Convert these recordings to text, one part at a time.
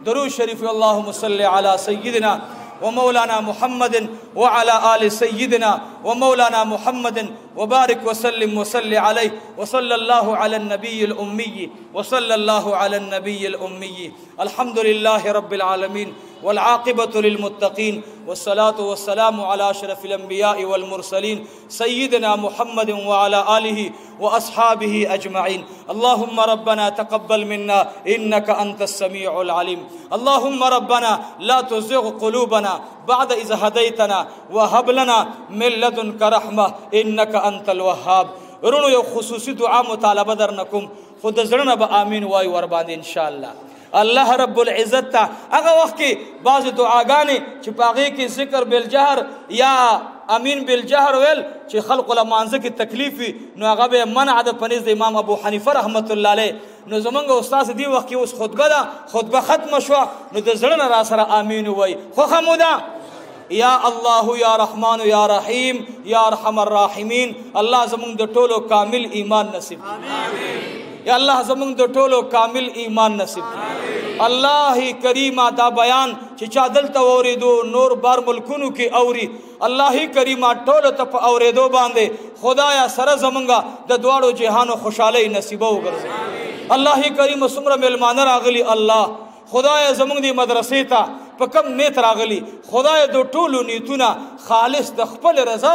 درود شریف اللهم صل علی سیدنا ومولانا محمد وعلى آل سيدنا ومولانا محمد وبارك وسلم وصل عليه وصلى الله على النبي الأمي وصلى الله على النبي الأمي. الحمد لله رب العالمين والعاقبة للمتقين والصلاة والسلام على أشرف الأنبياء والمرسلين سيدنا محمد وعلى آله وأصحابه أجمعين. اللهم ربنا تقبل منا إنك أنت السميع العليم. اللهم ربنا لا تزغ قلوبنا بعد إذ هديتنا وهب لنا من لدنك رحمة إنك أنت الوهاب. ورونو یو خصوصی دعا مطالبه درنکم خود زړه به آمین وای ور باندې ان شاء الله. الله رب العزت ته هغه وخت کې بعض دعاګانې چې پاغې کې ذکر بالجهر یا امین بالجهر ویل چې خلق لمانځه کې تکلیف وي نو هغه به منع ده پنځ د امام ابو حنیفه رحمت الله علیه. نو زمونږ استاد دی وخت کې اوس خطبه ده، خطبه ختم شو نو د زړه نه را سره امین وای. خو خمودا یا الله یا رحمان یا رحیم یا ارحم الراحمین. الله زمونږ د ټولو کامل ایمان نصیب آمین. یا الله زمونږ د ټولو کامل ایمان نصیب الله کریم دا بیان چې چا دلته اوریدو نور بار ملکونو کې اوري الله کریم ټولو ته په اوریدو باندې خدایا سره زمونږه د دواړو جهانو خوشحالي نصیب وګرځي. الله کریم څومره ملمانه راغلي الله خدای زمونږ دی مدرسې ته په کم نیت راغلی خدای د ټولو نیتونه خالص د خپل رضا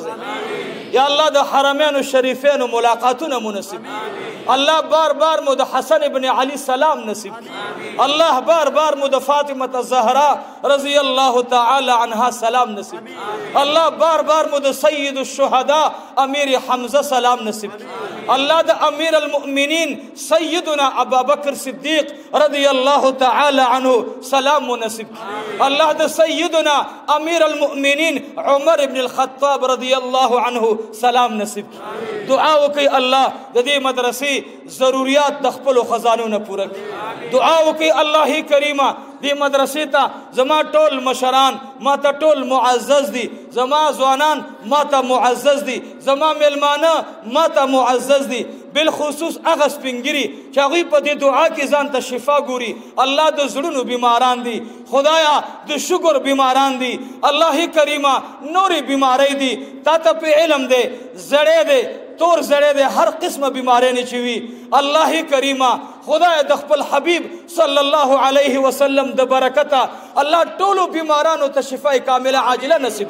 وګرځي. یا الله د حرمین شریفین ملاقاتونه منصب الله بار بار مو د حسن ابن علی سلام نصیب الله بار بار مو د فاطمه الزهرا رضی الله تعالی عنها سلام نصیب الله بار بار مو د سید الشهداء امیر حمزه سلام نصیب الله د امیر المؤمنین سیدنا ابوبکر صدیق رضی الله تعالی عنه سلام نصیب الله د سیدنا امیر المؤمنین عمر ابن الخطاب رضی الله عنه سلام نصیب. دعا وکي الله د دې مدرسې ضرورت د خپل خزانو نه پوره کړي. دعا وکي الله کریمه دې مدرسې ته زما ټول مشران ما ته ټول معزز دي، زما ځوانان ما ته معزز دي، زما ملمانه ما ته معزز دي، بالخصوص هغه سپینګری چې هغوی په دې دعا کې ځان ته شفا ګوري. الله د زړونو بیماران دي خدایا د شکر بیماران دي الله کریمه نورې بیماری دي تا ته په علم دی زړې دی تور زړې دی هر قسمه بیماری نه چوي الله کریمه خدای د خپل حبیب صلی الله علیه وسلم د برکته الله ټولو بیمارانو ته شفای کامله عاجله نصیب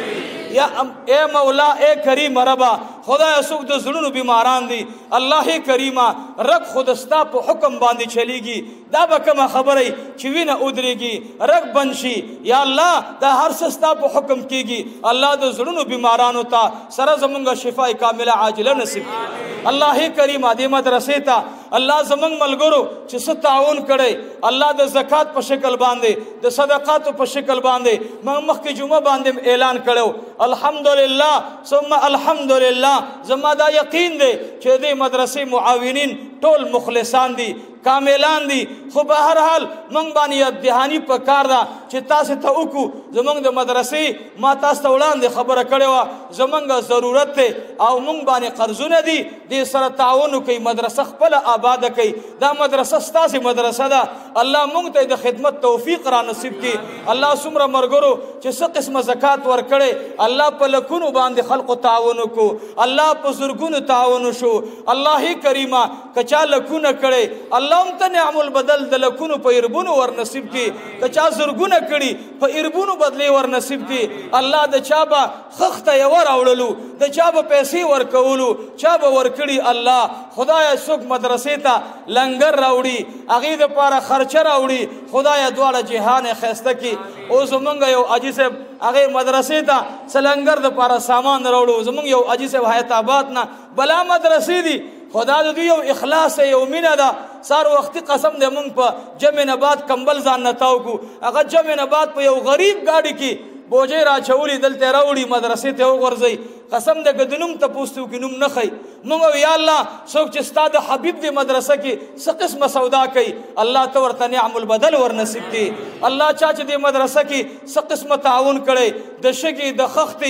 یا اے مولا اے کریم ربا خدای سوک د زړونو بیماران دي الله کریمه رګ خود ستا په حکم باندې چلیږي دا به کومه خبره چې وینه ودرېږي رګ بند شي یا الله دا هر څه ستا په حکم کېږي الله د زړونو بیمارانو ته سره زمونږ شفای کامله عاجله نصیب الله کریمه دې مدرسې ته الله زمونږ ملګرو چې څه تعاون کړی الله د زکات په شکل باندې د صدقاتو په شکل باندې مخکې جمعه باندې اعلان کړو الحمدلله ثم الحمدلله زما دا یقین دی چې دې مدرسې معاونین ټول مخلصان دي کاملان دي خو په هر حال مونږ باندې دهانی په کار ده چې تاسو ته وکړو زمونږ د مدرسې ما تاسو ته وړاندې خبره کړې وه زمونږ ضرورت دی او مونږ باندې قرضونه دي دې سره تعاون وکړئ مدرسه خپله آباده کوي دا مدرسه ستاسې مدرسه ده الله مونږ ته د خدمت توفیق را نصیب کړي الله څومره ملګرو چې څه قسمه زکات ورکړی الله په لکونو باندې خلقو تعاون وکړو الله په زرګونو تعاون وشو الله کریمه که چا لکونه کړی الله هم ته نعم البدل د لکونو په اربونو ور نصیب کړي که چا زرګونه کړي په اربونو بدلې ور نصیب کړي الله د چا به خښته یې وراوړلو د چا به پیسې ورکولو چا به ورکړي الله خدایه څوک مدرسې ته لنګر راوړي هغې دپاره خرچه راوړي خدایه دواړه جهان یې ښایسته کړي اوس زمونږ یو حاجي صاحب هغې مدرسې ته څه لنګر دپاره سامان راوړو زمونږ یو حاجي صاحب حیات آباد نه بلا مدرسې دي خدا د دوی یو اخلاص یو مینه ده سار وختي قسم دی مونږ په جمع نه بعد کمبل ځان نه تاو کو هغه جمع نه بعد په یو غریب گاډي کې بوجۍ راچولي دلته راوړي مدرسې ته وغورځئ قسم دی که د نوم تپوس ته وکړي نوم نه ښایي مونږ یا الله څوک چې ستا د حبیب دی مدرسه کې څه قسمه سودا کوي الله ته ورته نعم البدل ور نصیب کړي الله چا چې دی مدرسه کې څه قسمه تعاون کړی د شګې د خښتې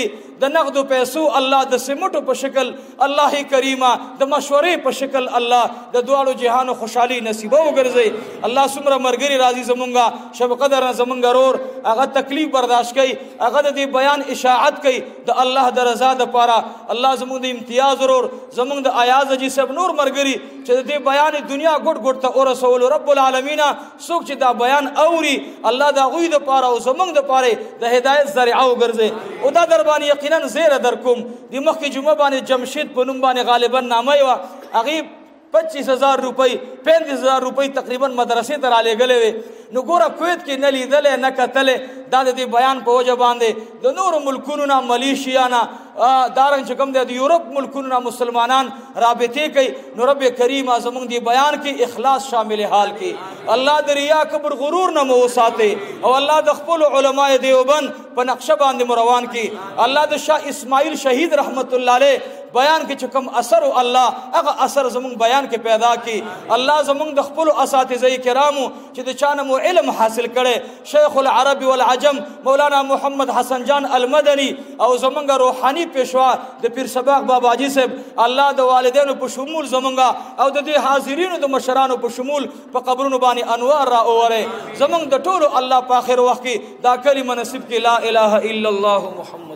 د نقدو پیسو الله د سمټو په شکل الله کریمه د مشورې په شکل الله د دواړو جهانو خوشحالي نصیبه وګرځي. الله څومره مرګري راځي زمونږه شب قدر نه زمونږ رور هغه تکلیف برداشت کوي هغه د دې بیان اشاعت کوي د الله د رضا دپاره. الله زمونږ د امتیاز ورور زمونږ د ایاز حاجي صاحب نور مرګري چې د دې بیان دنیا ګوټ ګوټ ته ورسولو رب العالمین څوک چې دا بیان اوري الله د هغوی دپاره او زمونږ دپاره د هدایت ذریعه وګرځي. او دا در باندې یقینا زیره در کوم د مخکې جمعه باندې جمشید په نوم باندې غالبا نامه وه هغې 25,000 روپۍ 35,000 روپۍ تقریبا مدرسې ته رالیږلې وې. نو ګوره کویت کې نه لیدلې نه کتلې دا د دې بیان په وجه باندې د نورو ملکونو نه ملیشیا نه دارنګ چې کوم دی د یورپ ملکونو نه مسلمانان رابطې کوي. نو رب کریم زمونږ دې بیان کې اخلاص شامل حال کې الله د ریا کبر غرور نه مو وساتي او الله د خپل علماء دیوبند په نقشه باندې مروان کې الله د شاه اسماعیل شهید رحمت الله علیه بیان کې چې کوم اثر او الله هغه اثر زمونږ بیان کې پیدا کی. الله زمونږ د خپل اساتذه کرامو چې د چانه مو علم حاصل کړي شیخ العرب والعجم مولانا محمد حسن جان المدنی او زمونږ روحانی پیشوا د پیر سباق بابا حاجی صاحب الله د والدینو په شمول زمونږ او د دې حاضرینو د مشرانو په شمول په قبرونو باندې انوار را اوره زمونږ د ټولو الله په اخر وخت کې دا کلمه نصیب کې لا اله الا الله محمد